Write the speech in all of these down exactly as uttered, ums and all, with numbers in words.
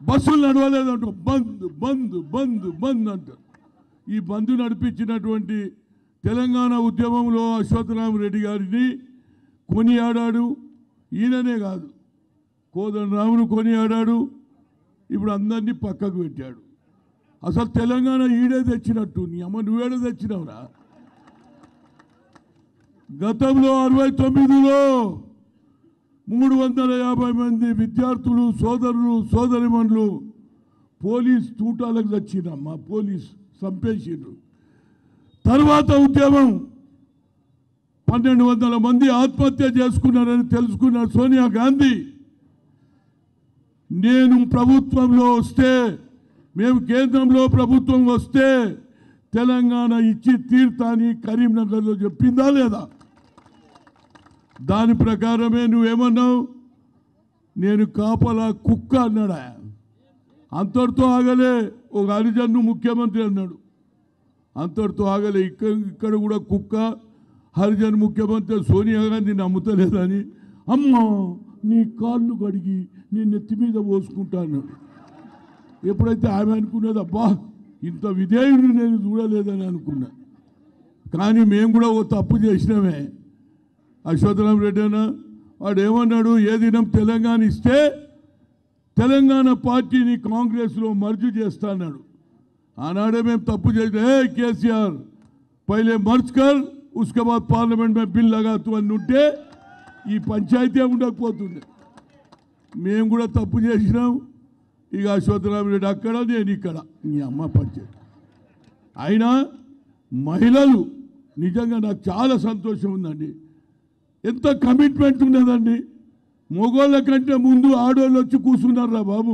బస్సులు నడవలేదంట, బంద్ బంద్ బంద్ బంద్ అంటారు. ఈ బంద్ నడిపించినటువంటి తెలంగాణ ఉద్యమంలో అశ్వత్థరామరెడ్డి గారిని కొనియాడాడు. ఈయననే కాదు, కోదండరామును కొనియాడాడు. ఇప్పుడు అందరినీ పక్కకు పెట్టాడు. అసలు తెలంగాణ ఈడే తెచ్చినట్టు, నీ అమ్మ నువ్వేడే తెచ్చినావురా. గతంలో అరవై తొమ్మిదిలో మూడు వందల యాభై మంది విద్యార్థులు సోదరులు సోదరిమణులు పోలీస్ తూటాలకు తెచ్చినమ్మా, పోలీస్ చంపేసిండ్రు. తర్వాత ఉద్యమం పన్నెండు వందల మంది ఆత్మహత్య చేసుకున్నారని తెలుసుకున్న సోనియా గాంధీ, నేను ప్రభుత్వంలో వస్తే, మేము కేంద్రంలో ప్రభుత్వం వస్తే తెలంగాణ ఇచ్చి తీర్థాన్ని కరీంనగర్లో చెప్పిందా లేదా? దాని ప్రకారమే నువ్వేమన్నావు, నేను కాపలా కుక్క అన్నాడా. అంతటితో ఆగలే, ఒక హరిజన్ను ముఖ్యమంత్రి అన్నాడు, అంతటితో ఆగలే. ఇక్కడ ఇక్కడ కూడా కుక్క హరిజన్ ముఖ్యమంత్రి సోనియా గాంధీ నమ్ముతలేదని, అమ్మా నీ కాళ్ళు కడిగి నేను నెత్తి మీద పోసుకుంటా అన్నాడు. ఎప్పుడైతే ఆమె అనుకున్నది, అబ్బా ఇంత విధేయుడు నేను చూడలేదని అనుకున్నా. కానీ మేము కూడా ఓ తప్పు చేసినామే. అశ్వత్థరామరెడ్డి అన్న వాడు ఏమన్నాడు, ఏ దినం తెలంగాణ ఇస్తే తెలంగాణ పార్టీని కాంగ్రెస్లో మర్జు చేస్తా అన్నాడు. ఆనాడే మేము తప్పు చేసిన, ఏ కేసీఆర్ పైలే మర్జ్ కర్ ఉస్కే బాద్ పార్లమెంట్ మే బిల్ లగాతు అని ఉంటే ఈ పంచాయతీ ఉండకపోతుండే. మేము కూడా తప్పు చేసినాం. ఇక అశ్వత్థరామరెడ్డి అక్కడ, నేను ఇక్కడ, ఈ అమ్మ పంచాయతీ. అయినా మహిళలు నిజంగా నాకు చాలా సంతోషం ఉందండి. ఎంత కమిట్మెంట్ ఉన్నదండి. మొగోళ్ళ కంటే ముందు ఆడోళ్ళు వచ్చి కూర్చున్నారా బాబు.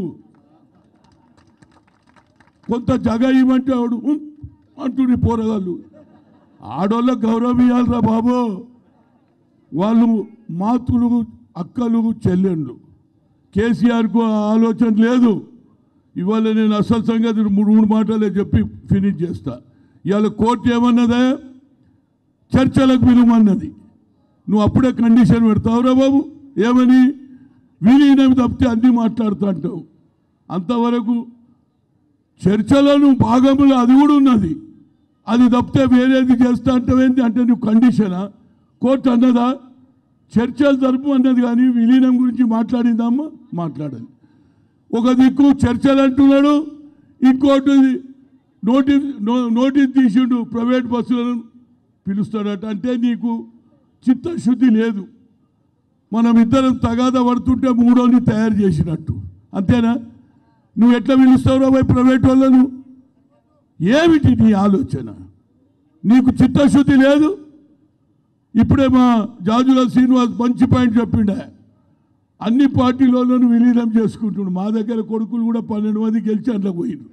కొంత జగ ఇవ్వమంటే ఆడు అంటుండే పోరగాళ్ళు. ఆడోళ్ళకు గౌరవం ఇవ్వాలరా బాబు. వాళ్ళు మాతృలు, అక్కలు, చెల్లెళ్ళు. కేసీఆర్కు ఆలోచన లేదు. ఇవాళ నేను అసలు సంగతి మూడు మూడు మాటలే చెప్పి ఫినిష్ చేస్తా. ఇవాళ కోర్టు ఏమన్నదా, చర్చలకు పిలువమన్నది. నువ్వు అప్పుడే కండిషన్ పెడతావురా బాబు. ఏమని, విలీనం తప్పితే అన్నీ మాట్లాడుతూ అంటావు. అంతవరకు చర్చలను భాగంలో అది కూడా ఉన్నది. అది తప్పితే వేరేది చేస్తా అంటావేంటి అంటే నువ్వు కండిషనా? కోర్టు అన్నదా చర్చలు జరుపు అన్నది, కానీ విలీనం గురించి మాట్లాడిందమ్మా మాట్లాడాలి. ఒక దిక్కు చర్చలు అంటున్నాడు, ఇంకోటి నోటీస్ నోటీస్ తీసిండు ప్రైవేట్ బస్సులను పిలుస్తాడట. అంటే నీకు చిత్తశుద్ధి లేదు. మనం ఇద్దరం తగాదా పడుతుంటే మూడోని తయారు చేసినట్టు, అంతేనా? నువ్వు ఎట్లా పిలుస్తావురా పోయి ప్రైవేట్ వాళ్ళను? ఏమిటి నీ ఆలోచన? నీకు చిత్తశుద్ధి లేదు. ఇప్పుడే మా జాజుల శ్రీనివాస్ మంచి పాయింట్ చెప్పిండే, అన్ని పార్టీలను విలీనం చేసుకుంటున్నాడు. మా దగ్గర కొడుకులు కూడా పన్నెండు మంది గెలిచి అట్లా పోయిండు.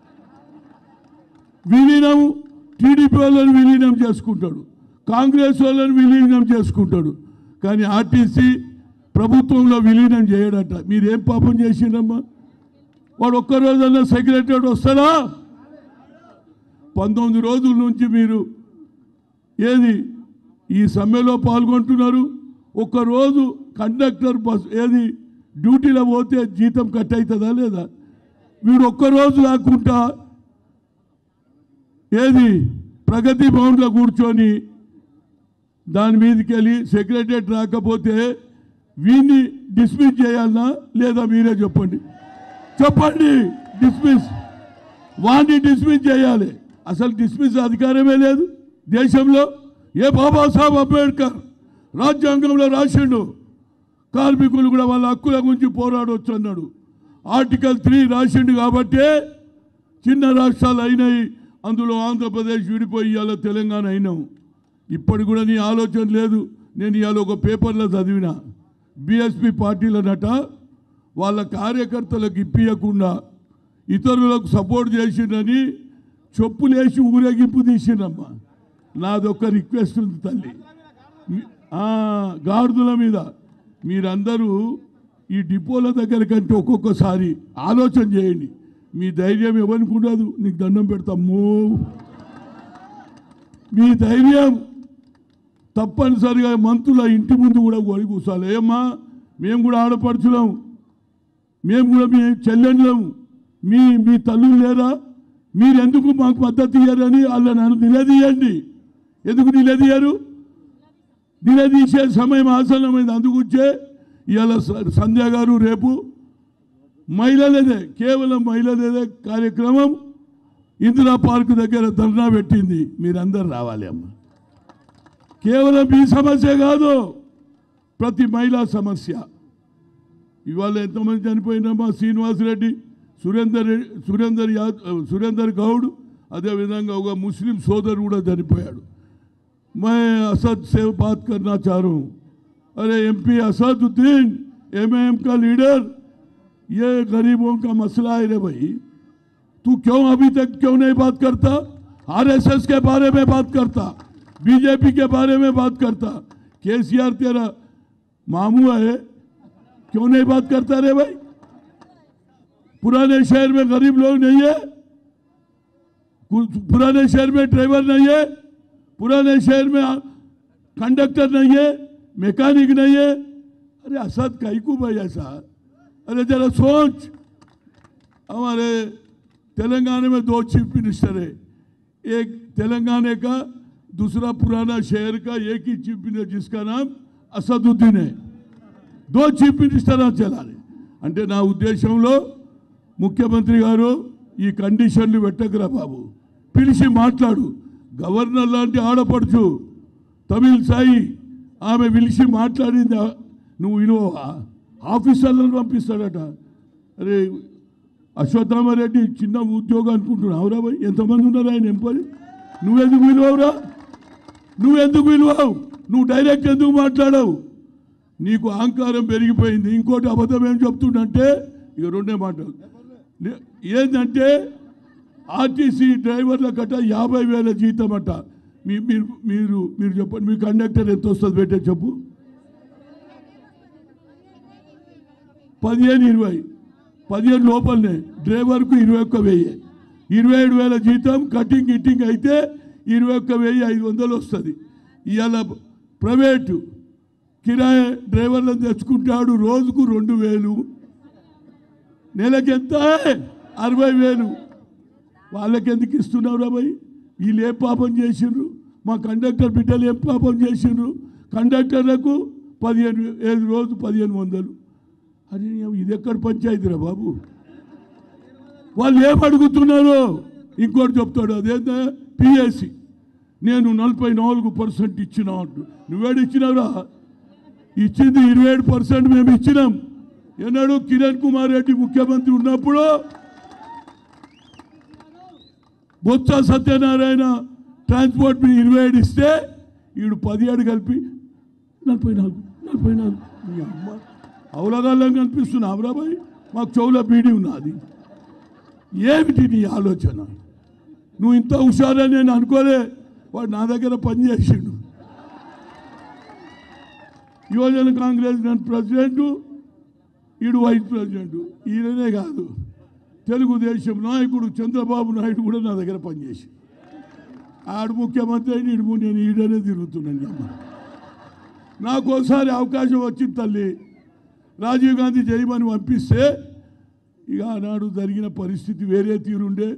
విలీనం టీడీపీ వాళ్ళని విలీనం చేసుకుంటాడు, కాంగ్రెస్ వాళ్ళని విలీనం చేసుకుంటాడు, కానీ ఆర్టీసీ ప్రభుత్వంలో విలీనం చేయడట. మీరేం పాపం చేసిండమ్మా? వాడు ఒక్కరోజన్నా సెక్రటరీ వస్తాడా? పంతొమ్మిది రోజుల నుంచి మీరు ఏది ఈ సమ్మెలో పాల్గొంటున్నారు. ఒక్కరోజు కండక్టర్ బస్ ఏది డ్యూటీలో పోతే జీతం కట్ అవుతుందా లేదా? వీడు ఒక్కరోజు కాకుండా ఏది ప్రగతి భవన్లో కూర్చొని దాని మీదకి వెళ్ళి సెక్రటరేట్ రాకపోతే వీడిని డిస్మిస్ చేయాలన్నా లేదా? మీరే చెప్పండి చెప్పండి డిస్మిస్, వాడిని డిస్మిస్ చేయాలి. అసలు డిస్మిస్ అధికారమే లేదు దేశంలో. ఏ బాబాసాహెబ్ అంబేద్కర్ రాజ్యాంగంలో రాసిండు, కార్మికులు కూడా వాళ్ళ హక్కుల గురించి పోరాడవచ్చు అన్నాడు. ఆర్టికల్ త్రీ రాసిండు కాబట్టే చిన్న రాష్ట్రాలు అయినాయి. అందులో ఆంధ్రప్రదేశ్ విడిపోయి ఇవాళ తెలంగాణ అయినాం. ఇప్పటి కూడా నీ ఆలోచన లేదు. నేను ఇవాళ ఒక పేపర్లో చదివిన, బీఎస్పీ పార్టీలనట వాళ్ళ కార్యకర్తలకు ఇప్పియకుండా ఇతరులకు సపోర్ట్ చేసిందని చెప్పులేసి ఊరేగింపు తీసిండమ్మా. నాదొక్క రిక్వెస్ట్ ఉంది తల్లి, గాడిదల మీద మీరందరూ ఈ డిపోల దగ్గర కంటే ఒక్కొక్కసారి ఆలోచన చేయండి. మీ ధైర్యం ఎవరికి ఉండదు. నీకు దండం పెడతాము. మీ ధైర్యం తప్పనిసరిగా మంత్రుల ఇంటి ముందు కూడా ఒడి కూర్చోాలి. ఏమ్మా మేము కూడా ఆడపడుచున్నాం, మేము కూడా మీ చెల్లెళ్ళము, మీ మీ తల్లులు లేరా, మీరు ఎందుకు మాకు మద్దతు ఇయ్యారని వాళ్ళని నన్ను నిలదీయండి. ఎందుకు నిలదీయరు? నిలదీసే సమయం ఆసన్నమైంది. అందుకొచ్చే ఇవాళ సంధ్య గారు రేపు మహిళలదే, కేవలం మహిళలదే కార్యక్రమం ఇందిరా పార్క్ దగ్గర ధర్నా పెట్టింది. మీరందరూ రావాలి అమ్మ. కేవలం మీ సమస్య కాదు, ప్రతి మహిళా సమస్య. ఇవాళ ఎంతమంది చనిపోయినామా? శ్రీనివాసరెడ్డి, సురేందర్ సురేందర్ యాదవ్, సురేందర్ గౌడ్, అదేవిధంగా ఒక ముస్లిం సోదరు కూడా చనిపోయాడు. मैं असद से बात करना चाह रहा हूँ. अरे एमपी असदुद्दीन, एमएम का लीडर, ये गरीबों का मसला है रे भाई. तू क्यों अभी तक क्यों नहीं बात करता? आरएसएस के बारे में बात करता, बीजेपी के बारे में बात करता. केसीआर तेरा मामू है, क्यों नहीं बात करता रे भाई? पुराने शहर में गरीब लोग नहीं है, पुराने शहर में ड्राइवर नहीं है, पुराने शहर में कंडक्टर नहीं है, मैकेनिक नहीं है. अरे असद कहीं को भाई ऐसा? अरे जरा सोच. हमारे तेलंगाना में दो चीफ मिनिस्टर है, एक तेलंगाना का, दूसरा पुराना शहर का. एक ही चीफ मिनिस्टर जिसका नाम असदुद्दीन है. दो चीफ मिनिस्टर चला रहे. అంటే నా ఉద్దేశంలో ముఖ్యమంత్రి గారు ఈ కండిషన్లు పెట్టకరా బాబు, పిలిచి మాట్లాడు. గవర్నర్ లాంటి ఆడపడుచు తమిళ సాయి, ఆమె పిలిచి మాట్లాడింది. నువ్వు విలువవా? ఆఫీసర్లను పంపిస్తాడట. అరే అశ్వత్థామరెడ్డి చిన్న ఉద్యోగం అనుకుంటున్నావురా భయ్? ఎంతమంది ఉన్నారు ఆయన ఎంపీ? నువ్వెందుకు విలువవురా? నువ్వెందుకు విలువవు? నువ్వు డైరెక్ట్ ఎందుకు మాట్లాడవు? నీకు అహంకారం పెరిగిపోయింది. ఇంకోటి అబద్ధం ఏం చెప్తుండంటే, ఇక రెండే మాటలు ఏంటంటే, ఆర్టీసీ డ్రైవర్ల గట యాభై వేల జీతం అట. మీ మీరు మీరు మీరు చెప్పండి, మీ కండక్టర్ ఎంత వస్తుంది పెట్టే చెప్పు? పదిహేను ఇరవై పదిహేను లోపలనే. డ్రైవర్కు ఇరవై ఒక్క వెయ్యి, ఇరవై ఏడు వేల జీతం. కటింగ్ గిట్టింగ్ అయితే ఇరవై ఒక్క వెయ్యి ఐదు వందలు వస్తుంది. ఇవాళ ప్రైవేటు కిరాయి డ్రైవర్లను తెచ్చుకుంటాడు రోజుకు రెండు వేలు, నెలకి ఎంత? అరవై వేలు. వాళ్ళకి ఎందుకు ఇస్తున్నారు అబ్బాయి? వీళ్ళు ఏ పాపం చేసిండ్రు? మా కండక్టర్ బిడ్డలు ఏం పాపం చేసిండ్రు? కండక్టర్లకు పదిహేను ఏడు రోజు పదిహేను వందలు. అది ఇది ఎక్కడ పంచాయతీరా బాబు? వాళ్ళు ఏం అడుగుతున్నారో ఇంకోటి చెప్తాడు. అదేంటే పిఎస్సి నేను నలభై నాలుగు పర్సెంట్ ఇచ్చినా అంటు. నువ్వేడు ఇచ్చినావురా? ఇచ్చింది ఇరవై ఏడు పర్సెంట్ మేము ఇచ్చినాం. ఎన్నాడు? కిరణ్ కుమార్ రెడ్డి ముఖ్యమంత్రి ఉన్నప్పుడు బొత్స సత్యనారాయణ ట్రాన్స్పోర్ట్ మీద ఇరవై ఏడు ఇస్తే ఈడు పదిహేడు కలిపి నలభై నాలుగు నలభై నాలుగు మీ అమ్మ అవలగాళ్ళం కనిపిస్తున్నా అమరాబాయ్. మాకు చెవుల బీడీ ఉన్నది. ఏమిటి నీ ఆలోచన? నువ్వు ఇంత హుషారని నేను అనుకోలే. వాడు నా దగ్గర పనిచేసిండు. యువజన కాంగ్రెస్ ప్రెసిడెంటు, ఈడు వైస్ ప్రెసిడెంటు. ఈయననే కాదు, తెలుగుదేశం నాయకుడు చంద్రబాబు నాయుడు కూడా నా దగ్గర పనిచేసి, ఆడు ముఖ్యమంత్రి అయిన ఈడు నేను ఈడనే తిరుగుతున్నాను. నాకు ఒకసారి అవకాశం వచ్చింది తల్లి, రాజీవ్ గాంధీ జయమని పంపిస్తే ఇక ఆనాడు జరిగిన పరిస్థితి వేరే తీరుండే.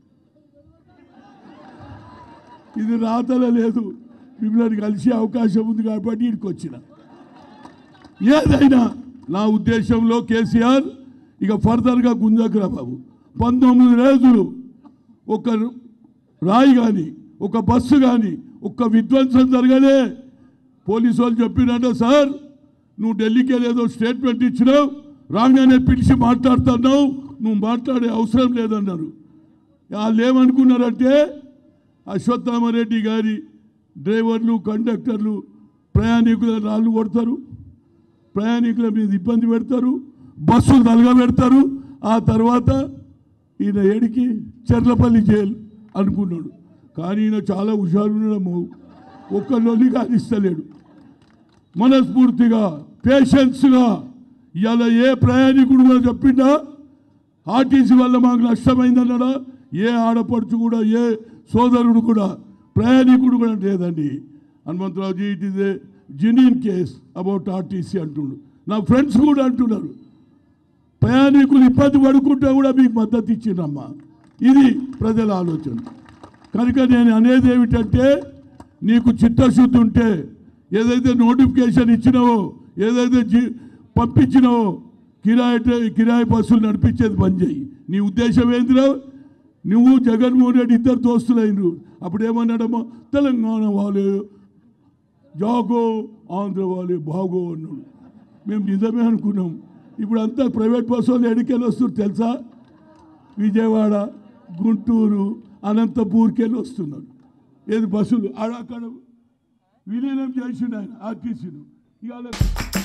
ఇది రాతలే లేదు, మిమ్మల్ని కలిసే అవకాశం ఉంది కాబట్టి ఇక్కడికి వచ్చిన. ఏదైనా నా ఉద్దేశంలో కేసీఆర్ ఇక ఫర్దర్గా గుంజకురా బాబు. పంతొమ్మిది రోజులు ఒక రాయి కానీ, ఒక బస్సు కానీ, ఒక్క విధ్వంసం జరగలే. పోలీసు వాళ్ళు చెప్పినట్ట, సార్ నువ్వు ఢిల్లీకి ఏదో స్టేట్మెంట్ ఇచ్చినావు, రాగానే పిలిచి మాట్లాడుతున్నావు, నువ్వు మాట్లాడే అవసరం లేదన్నారు. వాళ్ళు ఏమనుకున్నారంటే అశ్వత్థామరెడ్డి గారి డ్రైవర్లు, కండక్టర్లు ప్రయాణికుల రాళ్ళు కొడతారు, ప్రయాణికుల మీద ఇబ్బంది పెడతారు, బస్సులు తలగబెడతారు. ఆ తర్వాత ఈయన ఏడికి చెర్లపల్లి జైలు అనుకున్నాడు. కానీ ఈయన చాలా హుషారున్నాము, ఒక్క లొల్లి కానిస్తలేడు. మనస్ఫూర్తిగా పేషెన్స్గా ఇవాళ ఏ ప్రయాణికుడు కూడా చెప్పిండా ఆర్టీసీ వల్ల మాకు నష్టమైందన్నాడా? ఏ ఆడపడుచు కూడా, ఏ సోదరుడు కూడా, ప్రయాణికుడు కూడా లేదండి. హనుమంతరావుజీ, it is a genuine case about RTC అంటుండు. నా ఫ్రెండ్స్ కూడా అంటున్నారు. ప్రయాణికులు ఇబ్బంది పడుకుంటే కూడా మీకు మద్దతు ఇచ్చినమ్మా. ఇది ప్రజల ఆలోచన. కనుక నేను అనేది ఏమిటంటే, నీకు చిత్తశుద్ధి ఉంటే ఏదైతే నోటిఫికేషన్ ఇచ్చినావో, ఏదైతే జీ పంపించినావో, కిరాయి కిరాయి బస్సులు నడిపించేది బంద్ చేయి. నీ ఉద్దేశం ఏందిరా? నువ్వు జగన్మోహన్ రెడ్డి ఇద్దరు దోస్తులైనరు. అప్పుడు ఏమన్నాడమ్మా, తెలంగాణ వాళ్ళే జాగో, ఆంధ్ర వాళ్ళే బాగో అన్నాడు. మేము నిజమే అనుకున్నాం. ఇప్పుడు అంతా ప్రైవేట్ బస్సు వాళ్ళు ఎడికెళ్ళి వస్తారు తెలుసా? విజయవాడ, గుంటూరు, అనంతపూర్కెళ్ళి వస్తున్నారు. ఏది బస్సులు ఆడ అక్కడ విలీనం చేసిండు ఆయన ఆర్టీసీను. ఇవాళ